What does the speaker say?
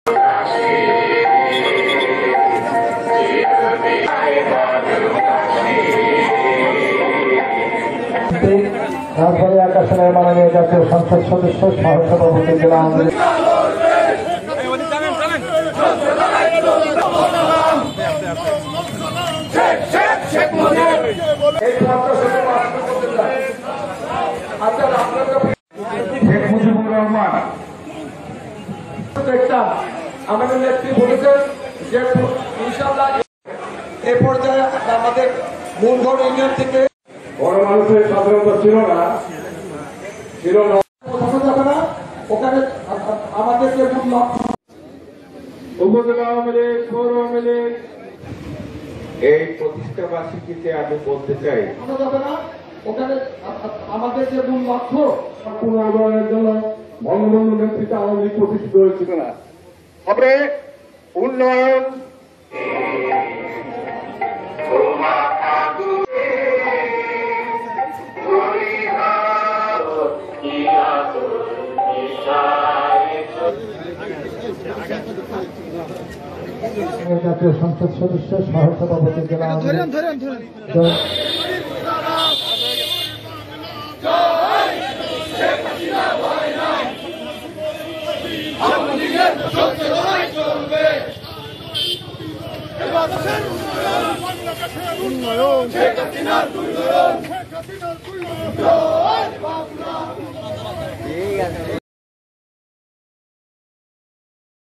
রাজবাড়ী আকাশের মাননীয় জাতীয় সংসদ সদস্য সহসভাপতি জেলা আওয়ামী লীগ শেখ মুজিবুর রহমান আমাদের নেত্রী বলেছেন যে ইনশাআল্লাহ এ পর্যায়ে আমাদের মূলগড় ইউনিয়ন থেকে বড় মানুষের স্বাধীনতা ছিল না যাবে না ওখানে আমাদের যে উপজেলা আওয়ামী লীগ পৌর আওয়ামী লীগ এই প্রতিষ্ঠা বার্ষিকীতে আমি বলতে চাই যাবে না ওখানে আমাদের যে মূল লক্ষ্য পুনর্বাসনের জন্য বঙ্গবন্ধু নেতৃত্বে আওয়ামী লীগ প্রতিষ্ঠিত হয়েছিল না তবে উন্নয়ন জাতীয় সংসদ সদস্য সহসভাপতি জেলা উন্নয়ন